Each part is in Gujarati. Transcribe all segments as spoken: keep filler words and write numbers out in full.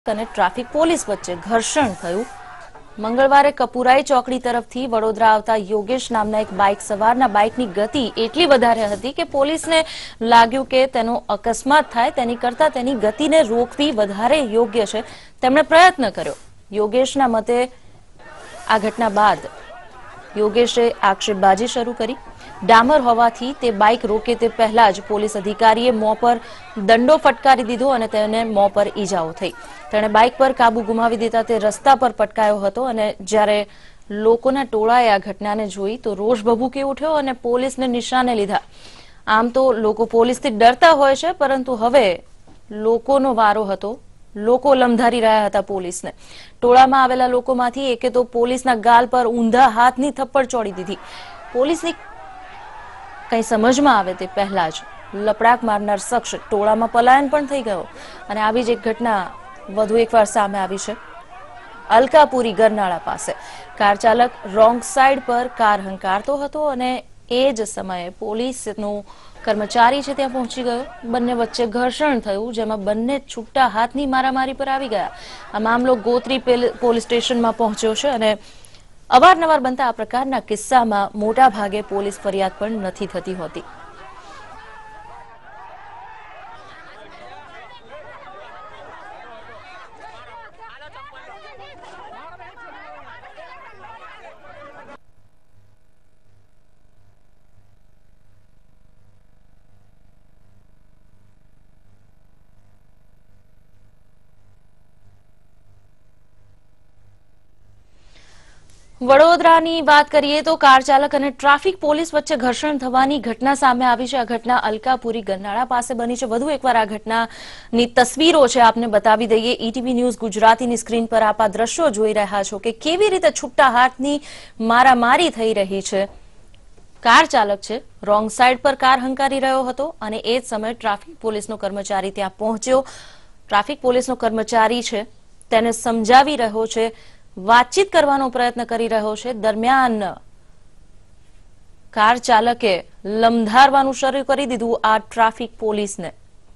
અને ટ્રાફિક પોલીસ વચ્ચે ઘર્ષણ થયું। મંગળવારે કપુરાઈ ચોકડી તરફથી વડોદરા આવતા યોગેશ નામના એક બાઇક સવારના બાઇકની ગતિ એટલી વધારે હતી કે પોલીસને લાગ્યું કે તેનો અકસ્માત થાય તેની કરતા તેની ગતિને રોકવી વધારે યોગ્ય છે। તેમણે પ્રયત્ન કર્યો। યોગેશના મતે આ ઘટના બાદ યોગેશે આક્ષેપબાજી શરૂ કરી। ડામર હોવાથી તે બાઇક રોકે તે પહેલા જ પોલીસ અધિકારીએ મોં પર દંડો ફટકારી દીધો અને તેને મોં પર ઈજાઓ થઈ। તેણે બાઇક પર કાબુ ગુમાવી દેતા તે રસ્તા પર પટકાયો હતો અને જ્યારે લોકોના ટોળાએ આ ઘટનાને જોઈ તો રોષ ભભૂકી ઉઠ્યો અને પોલીસને નિશાને લીધા। આમ તો લોકો પોલીસથી ડરતા હોય છે, પરંતુ હવે લોકોનો વારો હતો। લોકો લમધારી રહ્યા હતા પોલીસને। ટોળામાં આવેલા લોકોમાંથી એકે તો પોલીસના ગાલ પર ઊંધા હાથની થપ્પડ ચોડી દીધી। પોલીસની કંઈ સમજમાં આવે તે પહેલા જ લપડાક મારનાર શખ્સ ટોળામાં પલાયન પણ થઈ ગયો અને આવી જ એક ઘટના વધુ એકવાર સામે આવી છે। અલકાપુરી ગરનાળા પાસે કાર ચાલક રોંગ સાઈડ પર કાર હંકારતો હતો અને એ જ સમયે પોલીસનો કર્મચારી છે ત્યાં પહોંચી ગયો। બંને વચ્ચે ઘર્ષણ થયું, જેમાં બંને છૂટા હાથની મારામારી પર આવી ગયા। આ મામલો ગોત્રી પોલીસ સ્ટેશનમાં પહોંચ્યો છે અને અવારનવાર બનતા આ પ્રકારના કિસ્સામાં મોટા ભાગે પોલીસ ફરિયાદ પણ નથી થતી હોતી। વડોદરાની વાત કરીએ તો કાર ચાલક અને ટ્રાફિક પોલીસ વચ્ચે ઘર્ષણ થવાની ઘટના સામે આવી છે। આ ઘટના અલકાપુરી ગરનાળા પાસે બની છે। વધુ એકવાર આ ઘટનાની તસવીરો છે આપને બતાવી દઈએ। ઈટીવી ન્યૂઝ ગુજરાતીની સ્ક્રીન પર આપ આ દ્રશ્યો જોઈ રહ્યા છો કે કેવી રીતે છૂટા હાથની મારામારી થઈ રહી છે। કાર ચાલક છે રોંગ સાઈડ પર કાર હંકારી રહ્યો હતો અને એ જ સમયે ટ્રાફિક પોલીસનો કર્મચારી ત્યાં પહોંચ્યો। ટ્રાફિક પોલીસનો કર્મચારી છે તેને સમજાવી રહ્યો છે, વાતચીત કરવાનો પ્રયત્ન કરી રહ્યો છે। દરમિયાન કાર ચાલકે લમધારવાનું શરૂ કરી દીધું આ ટ્રાફિક પોલીસને।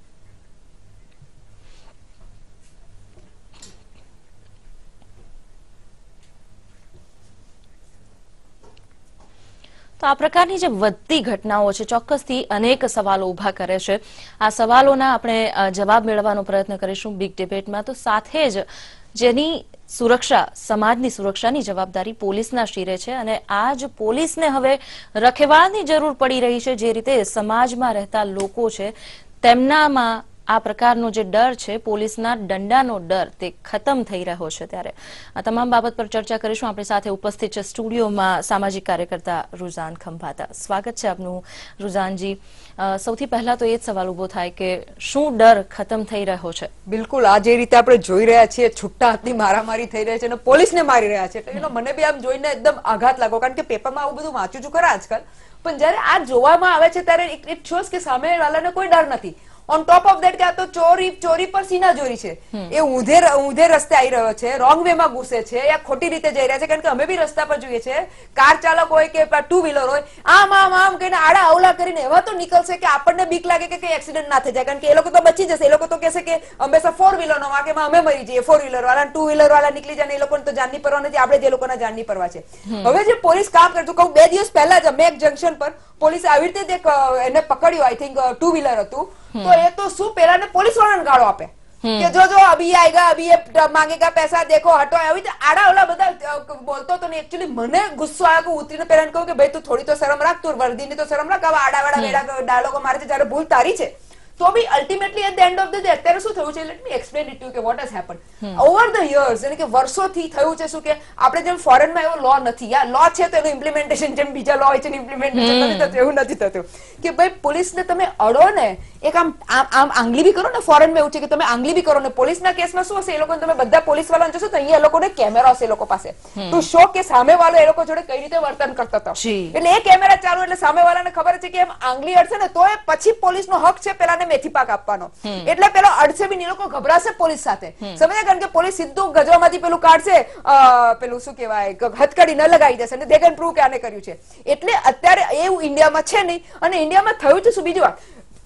તો આ પ્રકારની જે વધતી ઘટનાઓ છે ચોક્કસથી અનેક સવાલો ઉભા કરે છે। આ સવાલોના આપણે જવાબ મેળવવાનો પ્રયત્ન કરીશું બિગ ડિબેટમાં। તો સાથે જ જેની સુરક્ષા, સમાજની સુરક્ષાની જવાબદારી પોલીસના શિરે છે અને આ જ પોલીસને હવે રખેવાળની જરૂર પડી રહી છે। જે રીતે સમાજમાં રહેતા લોકો છે તેમનામાં આ પ્રકારનો જે ડર છે, પોલીસના દંડાનો ડર, તે ખતમ થઈ રહ્યો છે। ત્યારે આ તમામ બાબત પર ચર્ચા કરીશું। આપણી સાથે ઉપસ્થિત છે સ્ટુડિયોમાં સામાજિક કાર્યકર્તા રુઝાન ખંભાતા। સ્વાગત છે આપનું રુઝાનજી। સૌથી પહેલા તો એ જ સવાલ ઉભો થાય કે શું ડર ખતમ થઈ રહ્યો છે? બિલકુલ, આ જે રીતે આપણે જોઈ રહ્યા છીએ છૂટા હાથની મારામારી થઈ રહી છે અને પોલીસને મારી રહ્યા છે, એટલે મને બી આમ જોઈને એકદમ આઘાત લાગ્યો, કારણ કે પેપરમાં આવું બધું વાંચ્યું છું ખરા આજકાલ, પણ જયારે આ જોવામાં આવે છે ત્યારે ઇટ શોઝ કે સામેવાળાને કોઈ ડર નથી। ઓન ટોપ ઓફ ધેટ કે આ તો ચોરી ચોરી પર સીનાચોરી છે। એ ઊંધે ઊંધે રસ્તે આવી રહ્યો છે, રોંગ વે માં ઘૂસે છે યા ખોટી રીતે જઈ રહ્યા છે, કારણ કે અમે બી રસ્તા પર જોઈએ છે કાર ચાલક હોય કે ટુ વ્હીલર હોય, આમ આમ આમ કહીને આડા અવલા કરીને એવા તો નીકળશે કે આપણને બીક લાગે કે કઈ એક્સિડન્ટ ના થઈ જાય, કારણ કે એ લોકો તો બચી જશે। એ લોકો તો કહેશે કે હંમેશા ફોર વ્હીલર નો વાકેમાં અમે મરી જઈએ, ફોર વ્હીલર વાળા ટુ વ્હીલર વાળા નીકળી જાય, એ લોકોને તો જાનની પરવા નથી, આપણે જે લોકોના જાનની પરવા છે। હવે જે પોલીસ કામ કરતું કહું, બે દિવસ પહેલા જ અમે એક જંકશન પર પોલીસ આવી રીતે એને પકડ્યું, આઈ થિંક ટુ વ્હીલર હતું, તો એ તો શું પેલા ને પોલીસ વાળાને ગાળો આપે કે જો જો અભી આएगा, અભી ये मांगेगा पैसा, देखो हटो, આવી રીતે આડા ઓલા બધા બોલતો તો ને એકચ્યુઅલી મને ગુસ્સો આવ્યો કે ઉતરીને પેલા કહું કે ભાઈ તું થોડી તો શરમ રાખ, તું વર્દીની તો શરમ રાખ, આવા આડાવાડા વેડા ડાયલોગો મારે છે, જ્યારે ભૂલ તારી છે। તો બી ultimately at the end of the day અત્યારે શું થયું છે, let me explain it to કે what has happened over the years, એટલે કે વર્ષોથી થયું છે શું કે આપણે જેમ ફોરેનમાં એવો લો નથી, યા લો છે તો એનું ઇમ્પ્લિમેન્ટેશન જેમ બીજા લો હોય છે ઇમ્પ્લિમેન્ટેશન નથી થતું, એવું નથી થતું કે ભાઈ પોલીસને તમે અડો ને, એક આમ આમ આંગળી બી કરો ને, ફોરેનમાં એવું છે કે તમે આંગળી બી કરો ને, પોલીસના કેસમાં શું હશે, એ લોકોને તમે બધા પોલીસ વાળાને જોશો તો અહીંયા એ લોકોને કેમેરા હશે એ લોકો પાસે, તો શો કે સામે વાળો એ લોકો જોડે કઈ રીતે વર્તન કરતો હતો, એટલે એ કેમેરા ચાલુ, એટલે સામે વાળાને ખબર છે કે એમ આંગળી અડશે ને તો એ પછી પોલીસનો હક છે પેલા મેથી પાક આપવાનો, એટલે પેલો અડસે બી, એ લોકો ગભરાશે પોલીસ સાથે, સમજ્યા, કારણ કે પોલીસ સીધું ગજવામાંથી પેલું કાઢશે, પેલું શું કહેવાય હથકડી ન લગાવી દેશે અને દે કેન પ્રૂવ કે આને કર્યું છે। એટલે અત્યારે એવું ઇન્ડિયામાં છે નહીં, અને ઇન્ડિયામાં થયું છે શું, બીજી વાત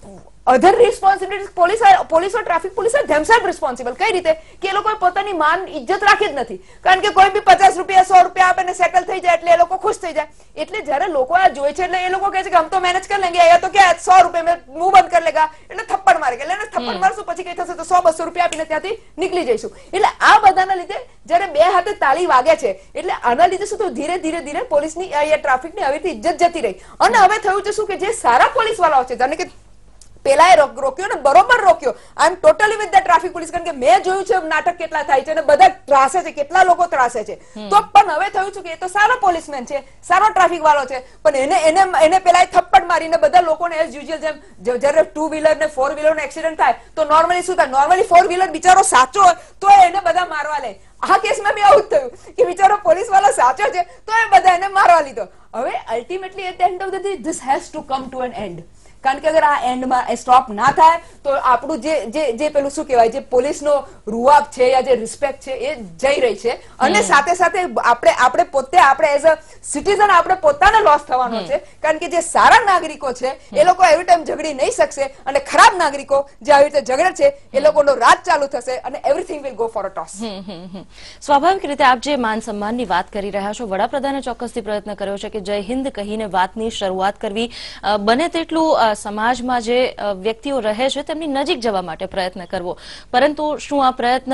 other responsibility police police or traffic police are themselves responsible. કઈ રીતે કે એ લોકોએ પોતાની માન ઇજ્જત રાખી જ નથી, કારણ કે કોઈ બી પચાસ રૂપિયા સો રૂપિયા આપે ને સેટલ થઈ જાય એટલે એ લોકો ખુશ થઈ જાય. એટલે જયારે લોકો આ જોઈ છે એટલે એ લોકો કહે છે કે હમ તો મેનેજ કરી લેંગે, અહીંયા તો ક્યાં સો રૂપિયા મેં મુંહ બંધ કરી લેગા, એટલે થપ્પડ મારે એટલે થપ્પડ મારશું પછી કઈ થશે તો સો બસો રૂપિયા આપીને ત્યાંથી નીકળી જઈશું. એટલે આ બધાના લીધે જયારે બે હાથે તાળી વાગે છે એટલે આના લીધે શું થયું, ધીરે ધીરે ધીરે પોલીસની ટ્રાફિકની આવી રીતે ઇજ્જત જતી રહી. અને હવે થયું છે શું કે જે સારા પોલીસ વાળાઓ છે, જાણે કે પેલાએ રોક્યો ને બરોબર રોક્યો, I am totally with the traffic police, કારણ કે મેં જોયું છે નાટક કેટલા થાય છે અને બધા ત્રાસે છે, કેટલા લોકો ત્રાસે છે. તો પણ હવે થયું છે કે એ તો સારો પોલીસમેન છે, સારો ટ્રાફિક વાળો છે, પણ એને એને એને પેલા થપ્પડ મારીને બધા લોકોને એઝ યુઝ્યુઅલ જેમ જયારે ટુ વ્હીલર ને ફોર વ્હીલર નો એક્સિડન્ટ થાય તો નોર્મલી શું થાય, નોર્મલી ફોર વ્હીલર બિચારો સાચો હોય તો એને બધા મારવા લે. આ કેસમાં બી આવું જ થયું કે બિચારો પોલીસ વાળો સાચો છે તો એ બધા એને મારવા લીધો. હવે ultimately at the end of the day this has to come to an end, કારણ કે અગર આ એન્ડમાં સ્ટોપ ના થાય તો આપણું જે જે જે પેલું શું કહેવાય, જે પોલીસનો રૂઆબ છે યા જે રિસ્પેક્ટ છે એ જઈ રહી છે. અને સાથે સાથે આપણે આપણે પોતે આપણે એઝ અ સિટીઝન આપણે પોતાને લોસ થવાનો છે, કારણ કે જે સારા નાગરિકો છે એ લોકો એવી ટાઈમ ઝઘડી નહીં શકશે અને ખરાબ નાગરિકો જે આવી રીતે ઝઘડે છે એ લોકોનો રાજ ચાલુ થશે અને everything will go for a toss. સ્વાભાવિક રીતે આપ જે માન સન્માનની વાત કરી રહ્યા છો, વડાપ્રધાને ચોક્કસથી પ્રયત્ન કર્યો છે કે જય હિન્દ કહીને વાતની શરૂઆત કરવી, બને તેટલું સમાજમાં જે વ્યક્તિઓ રહે છે તેમની નજીક જવા માટે પ્રયત્ન કરવો, પરંતુ શું આ પ્રયત્ન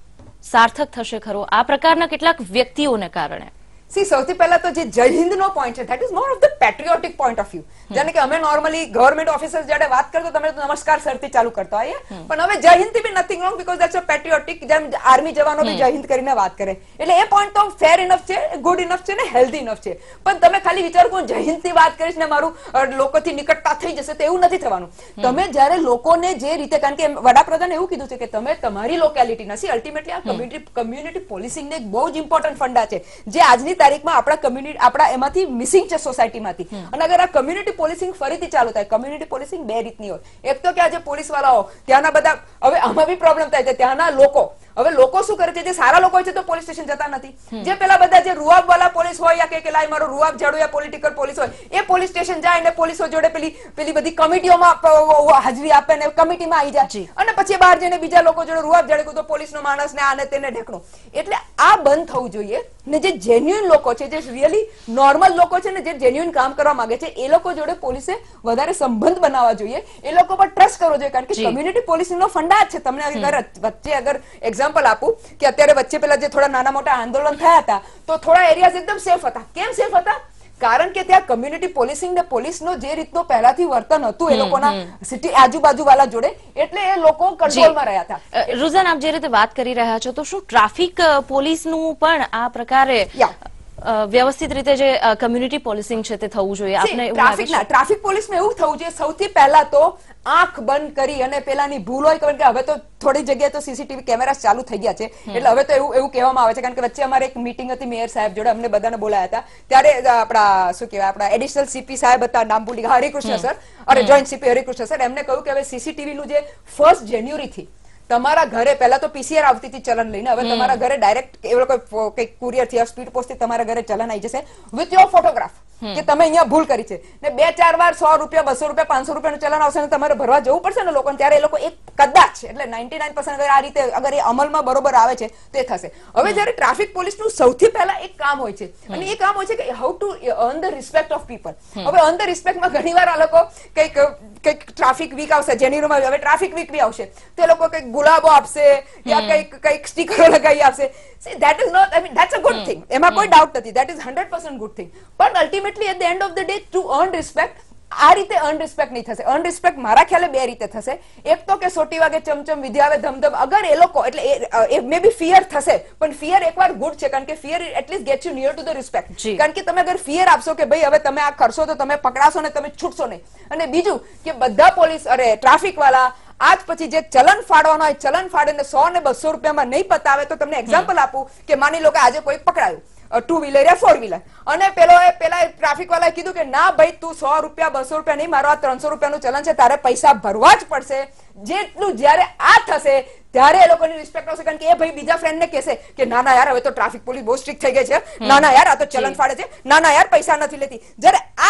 સાર્થક થશે ખરો આ પ્રકારના કેટલાક વ્યક્તિઓને કારણે? સી સૌથી પહેલા તો જે જય હિન્દ નો પોઈન્ટ છે that is more of the patriotic point of view. જાણે કે અમે નોર્મલી ગવર્મેન્ટ ઓફિસર્સ જ્યારે વાત કરતો તમે તો નમસ્કાર સરથી ચાલુ કરતા હોઈએ, પણ હવે જય હિન્દ થી બી nothing wrong because that's a patriotic, જેમ આર્મી જવાનો બી જય હિન્દ કરીને વાત કરે એટલે એ પોઈન્ટ તો ફેર ઇનફ છે, ગુડ ઇનફ છે ને હેલ્ધી ઇનફ છે. પણ તમે ખાલી વિચારો કે જય હિન્દ થી વાત કરીશ ને મારું લોકોથી નિકટતા થઈ જશે તો એવું નથી થવાનું. તમે જયારે લોકોને જે રીતે, કારણ કે વડાપ્રધાને એવું કીધું છે કે તમે તમારી લોકેલિટી નથી, અલ્ટિમેટલી આ કમ્યુનિટી કમ્યુનિટી પોલીસિંગ ને એક બહુ જ ઇમ્પોર્ટન્ટ ફંડા છે જે આજની તારીખમાં આપણા કમ્યુનિટી આપણા એમાંથી મિસિંગ છે સોસાયટીમાંથી. અને અગર આ કમ્યુનિટી પોલીસિંગ ફરીથી ચાલુ થાય, કમ્યુનિટી પોલીસિંગ બે રીતની હોય, એક તો કે આજે પોલીસ વાળાઓ ત્યાંના બધા, હવે આમાં બી પ્રોબ્લેમ થાય છે, ત્યાંના લોકો હવે લોકો શું કરે છે, જે સારા લોકો હોય છે તો પોલીસ સ્ટેશન જતા નથી, જે પેલા બધા જે રૂઆબ વાળા પોલીસ હોય યા કે લાય મારો રૂઆબ ઝાડુ યા પોલિટિકલ પોલીસ હોય એ પોલીસ સ્ટેશન જાય અને પોલીસો જોડે પેલી પેલી બધી કમિટીઓમાં હાજરી આપે ને કમિટીમાં આવી જાય અને પછી બહાર જઈને બીજા લોકો જોડે રૂઆબ ઝાડે તો પોલીસનો માણસ ને આને તેને ઢેકણો. એટલે આ બંધ થવું જોઈએ ને જે જેન્યુઇન લોકો છે, જે રિયલી નોર્મલ લોકો છે ને જે જેન્યુઇન કામ કરવા માંગે છે એ લોકો જોડે પોલીસે વધારે સંબંધ બનાવવા જોઈએ, એ લોકો પર ટ્રસ્ટ કરવો જોઈએ, કારણ કે કમ્યુનિટી પોલીસિંગનો ફંડા જ છે. તમને અગર વચ્ચે અગર એક્ઝામ્પલ આપું કે અત્યારે વચ્ચે પેલા જે થોડા નાના મોટા આંદોલન થયા હતા તો થોડા એરિયાઝ એકદમ સેફ હતા. કેમ સેફ હતા? કારણ કે ત્યાં કમ્યુનિટી પોલીસિંગ ને પોલીસનો જે રીતનો પહેલાથી વર્તન હતું એ લોકોના સિટી આજુબાજુ વાળા જોડે, એટલે એ લોકો કંટ્રોલમાં રહ્યા હતા. રુઝાન, આપ જે રીતે વાત કરી રહ્યા છો તો શું ટ્રાફિક પોલીસનું પણ આ પ્રકારે વ્યવસ્થિત રીતે જે કમ્યુનિટી પોલીસિંગ છે તે થવું જોઈએ? આપને ટ્રાફિકના ટ્રાફિક પોલીસમાં એવું થવું જોઈએ સૌથી પહેલા તો આંખ બંધ કરી અને પેલાની ભૂલ હોય, કારણ કે હવે તો થોડી જગ્યાએ તો સીસીટીવી કેમેરા ચાલુ થઈ ગયા છે એટલે હવે તો એવું એવું કહેવામાં આવે છે, કારણ કે વચ્ચે અમારે એક મીટિંગ હતી મેયર સાહેબ જોડે, અમને બધાને બોલાયા હતા ત્યારે આપણા શું કહેવાય આપણા એડિશનલ સીપી સાહેબ હતા, નામ ભૂલી ગયા, હરિકૃષ્ણ સર, અરે જોઈન્ટ સીપી હરિકૃષ્ણ સર, એમને કહ્યું કે હવે સીસીટીવી નું જે ફર્સ્ટ જાન્યુઆરી થી તમારા ઘરે પહેલા તો પીસીઆર આવતી હતી ચલન લઈને, હવે તમારા ઘરે ડાયરેક્ટ એ લોકો કઈક કુરિયર થી સ્પીડ પોસ્ટ થી તમારા ઘરે ચલન આવી જશે વિથ યોર ફોટોગ્રાફ કે તમે અહીંયા ભૂલ કરી છે ને બે ચાર વાર સો રૂપિયા બસો રૂપિયા પાંચસો રૂપિયાનું ચલન આવશે ને તમારે ભરવા જવું પડશે ને લોકોને, ત્યારે એ લોકો એક કદાચ એટલે નાઇન્ટી નાઇન પર્સન્ટ અગર આ રીતે અગર એ અમલમાં બરોબર આવે છે તે થશે. હવે જયારે ટ્રાફિક પોલીસનું સૌથી પહેલા એક કામ હોય છે અને એ કામ હોય છે કે how to earn the respect of people. હવે અર્ન ધ રિસ્પેક્ટમાં ઘણી વાર આ લોકો કંઈક કંઈક ટ્રાફિક વીક આવશે, જાન્યુઆરીમાં હવે ટ્રાફિક વીક બી આવશે તો એ લોકો કંઈક ગુલાબો આપશે યા કંઈક કંઈક સ્ટીકરો લગાવી આપશે. See, that is not, I mean, that's a good thing. એમાં કોઈ ડાઉટ નથી, that is one hundred percent good thing. પણ ultimately at the end of the day to earn respect આ રીતે અર્ન રિસ્પેક્ટ નહીં થશે. અર્ન રિસ્પેક્ટ મારા ખ્યાલે બે રીતે થશે. એક તો કે સોટી વાગે ચમચમ વિધિ આવે ધમધમ, અગર એ લોકો એટલે એ મે બી ફિયર થશે, પણ ફિયર એકવાર ગુડ છે, કારણ કે fear at least gets you near to the respect. કારણ કે તમે અગર ફિયર આપશો કે ભાઈ હવે તમે આ કરશો તો તમે પકડાશો ને તમે છૂટશો નહીં, અને બીજું કે બધા પોલીસ અરે ટ્રાફિક વાળા આજ પછી જે ચલન ફાડવાનો હોય ચલન ફાડે ને સો ને બસો રૂપિયામાં નહીં પતાવે તો તમને એક્ઝામ્પલ આપું કે માની લો કે આજે કોઈ પકડાયું ટુ વ્હીલર યા ફોર વ્હીલર અને પેલો પેલા ટ્રાફિક વાળાએ કીધું કે ના ભાઈ તું સો રૂપિયા બસો રૂપિયા નહીં, મારો આ ત્રણસો રૂપિયાનું ચલન છે, તારે પૈસા ભરવા જ પડશે. જેટલું જયારે આ થશે ત્યારે એ લોકોની રિસ્પેક્ટ આવશે, કારણ કે એ ભાઈ બીજા ફ્રેન્ડ ને કહેશે કે ના ના યાર હવે તો ટ્રાફિક પોલીસ બહુ સ્ટ્રિક્ટ થઈ ગઈ છે, ના ના યાર આ તો ચલન ફાડે છે, ના ના યાર પૈસા નથી લેતી. જયારે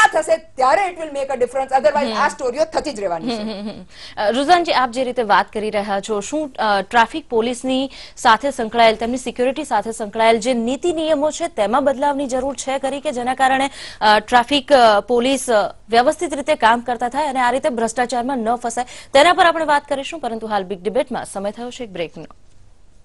આ થશે ત્યારે it will make a difference, otherwise આ સ્ટોરીઓ થતી જ રહેવાની છે. રુઝાનજી, આપ જે રીતે વાત કરી રહ્યા છો, શું ટ્રાફિક પોલીસની સાથે સંકળાયેલ, તેમની સિક્યોરિટી સાથે સંકળાયેલ જે નીતિ નિયમો છે તેમાં બદલાવની જરૂર છે ખરી, કે જેના કારણે ટ્રાફિક પોલીસ વ્યવસ્થિત રીતે કામ કરતા થાય અને આ રીતે ભ્રષ્ટાચારમાં ન ફસાય? તેના પર આપણે વાત કરીશું, પરંતુ હાલ બિગ ડિબેટમાં સમય થયો છે એક બ્રેકનો.